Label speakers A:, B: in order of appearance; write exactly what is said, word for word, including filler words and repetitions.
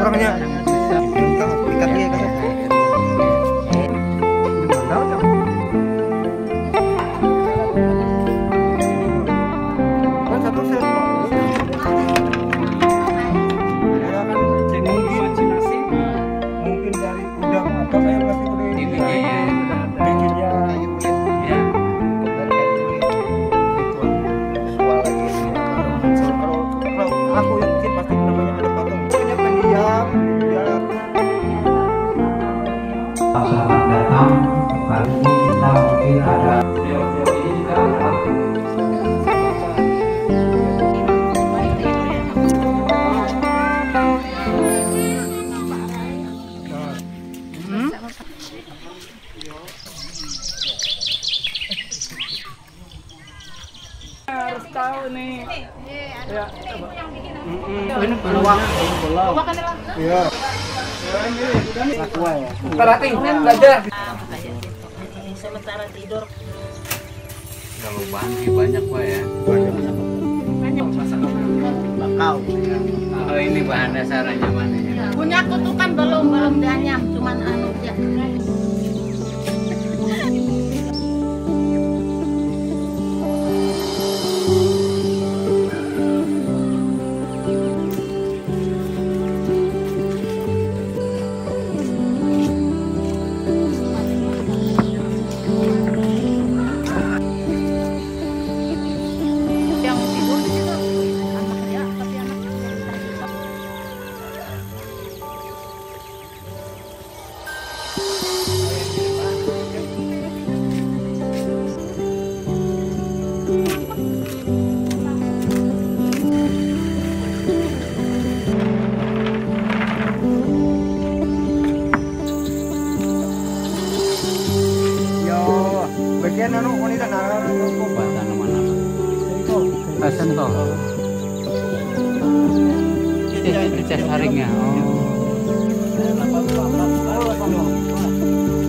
A: orangnya. Ikat dia kan. Kan satu set. Mungkin dari udang atau saya masih udah ini bikinnya ya kalau kalau aku yang kecil pasti namanya ada patung punya pendiam dia.
B: Selamat datang kali ini kita mungkin ada teori-teori dan
C: harus tahu nih. Ya, coba.
A: Ini peluang, peluang. Iya. Aqua ya.
C: Karate belajar.
D: Sementara tidur.
E: Kalau bahan sih banyak pak ya.
A: Bakau.
E: Oh ini bahan dasarnya mana ya?
D: Punya aku tuh kan belum belum dianyam, cuman anu ya. Yang tidur di situ anaknya tapi anaknya
A: Yo, bagian anu wanita nara
E: Buat tanaman apa? Ah, sentol. Ini rica saringnya. Oh.